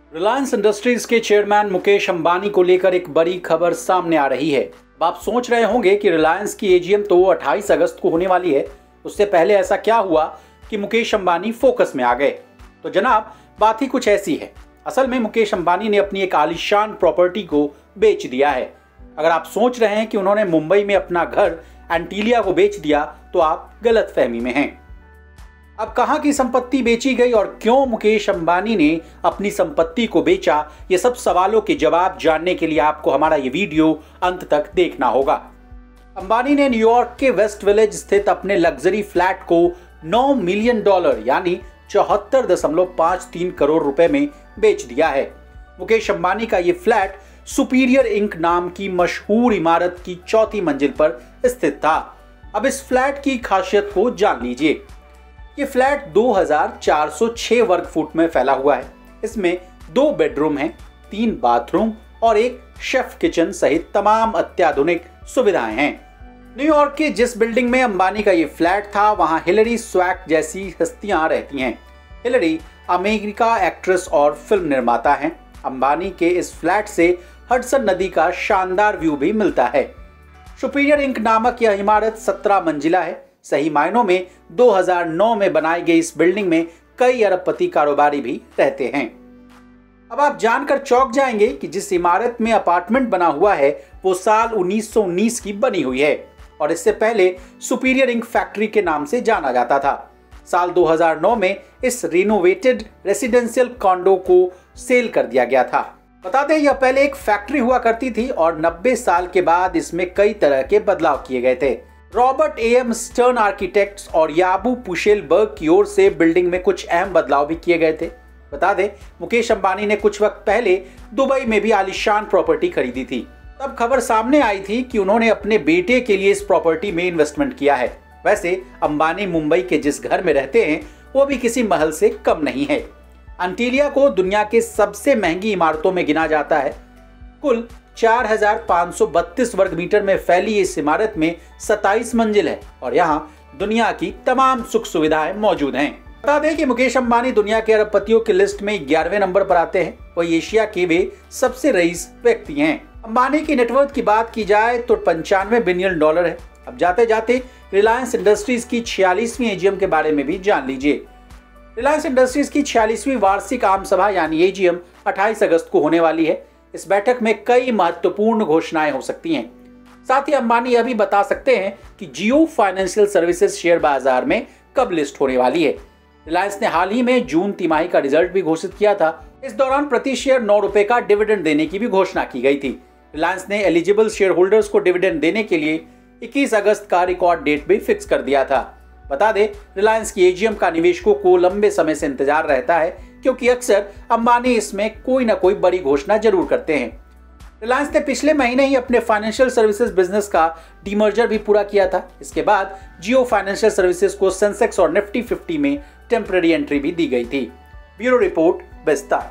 Reliance Industries के chairman Mukesh Ambani को लेकर एक बड़ी खबर सामने आ रही है। आप सोच रहे होंगे कि रिलायंस की एजीएम तो 28 अगस्त को होने वाली है, उससे पहले ऐसा क्या हुआ कि मुकेश अंबानी फोकस में आ गए। तो जनाब, बात ही कुछ ऐसी है। असल में मुकेश अंबानी ने अपनी एक आलीशान प्रॉपर्टी को बेच दिया है। अगर आप सोच रहे हैं कि उन्होंने मुंबई में अपना घर एंटीलिया को बेच दिया तो आप गलतफहमी में हैं। अब कहां की संपत्ति बेची गई और क्यों मुकेश अंबानी ने अपनी संपत्ति को बेचा, ये सब सवालों के जवाब जानने के लिए आपको हमारा ये वीडियो अंत तक देखना होगा। अंबानी ने न्यूयॉर्क के वेस्ट विलेज स्थित अपने लग्जरी फ्लैट को $9 मिलियन यानी 74.53 करोड़ रुपए में बेच दिया है। मुकेश अंबानी का ये फ्लैट सुपीरियर इंक नाम की मशहूर इमारत की 4थी मंजिल पर स्थित था। अब इस फ्लैट की खासियत को जान लीजिए। ये फ्लैट 2406 वर्ग फुट में फैला हुआ है। इसमें 2 बेडरूम हैं, 3 बाथरूम और एक शेफ किचन सहित तमाम अत्याधुनिक सुविधाएं हैं। न्यूयॉर्क की जिस बिल्डिंग में अंबानी का ये फ्लैट था, वहां हिलरी स्वैक जैसी हस्तियां रहती हैं। हिलरी अमेरिका एक्ट्रेस और फिल्म निर्माता हैं। अंबानी के इस फ्लैट से हडसन नदी का शानदार व्यू भी मिलता है। सुपीरियर इंक नामक यह इमारत 17 मंजिला है। सही मायनों में 2009 में बनाई गई इस बिल्डिंग में कई अरबपति कारोबारी भी रहते हैं। अब आप जानकर चौंक जाएंगे कि जिस इमारत में अपार्टमेंट बना हुआ है वो साल 1919 की बनी हुई है और इससे पहले सुपीरियर इंक फैक्ट्री के नाम से जाना जाता था। साल 2009 में इस रिनोवेटेड रेसिडेंशियल कॉन्डो को सेल कर दिया गया था। बता दें, यह पहले एक फैक्ट्री हुआ करती थी और 90 साल के बाद इसमें कई तरह के बदलाव किए गए थे। रॉबर्ट AM स्टर्न आर्किटेक्ट्स और याबू पुशेलबर्ग की ओर से बिल्डिंग में कुछ अहम बदलाव भी किए गए थे। बता दें, मुकेश अंबानी ने कुछ वक्त पहले दुबई में भी आलीशान प्रॉपर्टी खरीदी थी। तब खबर सामने आई थी कि उन्होंने अपने बेटे के लिए इस प्रॉपर्टी में इन्वेस्टमेंट किया है। वैसे अंबानी मुंबई के जिस घर में रहते हैं वो भी किसी महल से कम नहीं है। एंटीलिया को दुनिया के सबसे महंगी इमारतों में गिना जाता है। कुल 4532 वर्ग मीटर में फैली इस इमारत में 27 मंजिल है और यहाँ दुनिया की तमाम सुख सुविधाएं मौजूद हैं। बता दें कि मुकेश अंबानी दुनिया के अरबपतियों की लिस्ट में 11वें नंबर पर आते हैं। वही एशिया के वे सबसे रईस व्यक्ति हैं। अंबानी की नेटवर्थ की बात की जाए तो $95 बिलियन है। अब जाते जाते रिलायंस इंडस्ट्रीज की 46वीं एजीएम के बारे में भी जान लीजिए। रिलायंस इंडस्ट्रीज की 46वीं वार्षिक आम सभा यानी एजीएम 28 अगस्त को होने वाली है। इस बैठक में कई महत्वपूर्ण घोषणाएं हो सकती हैं। साथ ही अंबानी यह भी बता सकते हैं कि जियो फाइनेंशियल सर्विसेज शेयर बाजार में कब लिस्ट होने वाली है। रिलायंस ने हाल ही में जून तिमाही का रिजल्ट भी घोषित किया था। इस दौरान प्रति शेयर 9 रुपए का डिविडेंड देने की भी घोषणा की गई थी। रिलायंस ने एलिजिबल शेयर होल्डर्स को डिविडेंड देने के लिए 21 अगस्त का रिकॉर्ड डेट भी फिक्स कर दिया था। बता दें, रिलायंस की एजीएम का निवेशकों को लंबे समय से इंतजार रहता है क्योंकि अक्सर अंबानी इसमें कोई ना कोई बड़ी घोषणा जरूर करते हैं। रिलायंस ने पिछले महीने ही अपने फाइनेंशियल सर्विसेज बिजनेस का डीमर्जर भी पूरा किया था। इसके बाद जियो फाइनेंशियल सर्विसेज को सेंसेक्स और निफ्टी 50 में टेम्पररी एंट्री भी दी गई थी। ब्यूरो रिपोर्ट, बेस्ताक।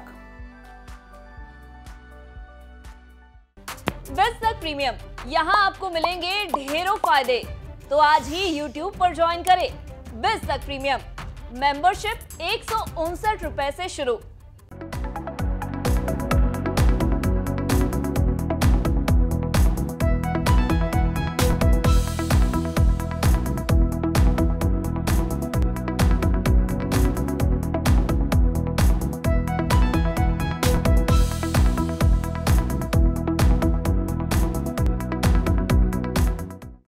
बेस्ताक प्रीमियम, यहाँ आपको मिलेंगे ढेरों फायदे, तो आज ही YouTube पर ज्वाइन करें। बेस्ताक प्रीमियम मेंबरशिप 159 रुपए से शुरू।